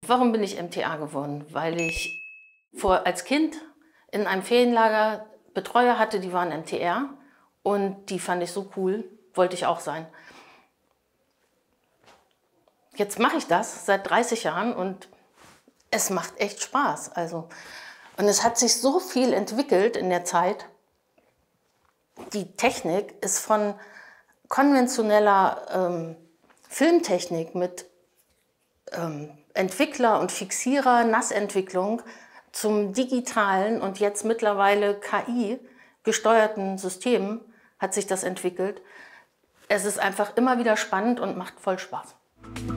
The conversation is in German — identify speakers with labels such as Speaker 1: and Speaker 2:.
Speaker 1: Warum bin ich MTA geworden? Weil ich als Kind in einem Ferienlager Betreuer hatte, die waren MTR und die fand ich so cool, wollte ich auch sein. Jetzt mache ich das seit 30 Jahren und es macht echt Spaß. Und es hat sich so viel entwickelt in der Zeit. Die Technik ist von konventioneller Filmtechnik mit Entwickler und Fixierer, Nassentwicklung zum digitalen und jetzt mittlerweile KI gesteuerten Systemen hat sich das entwickelt. Es ist einfach immer wieder spannend und macht voll Spaß.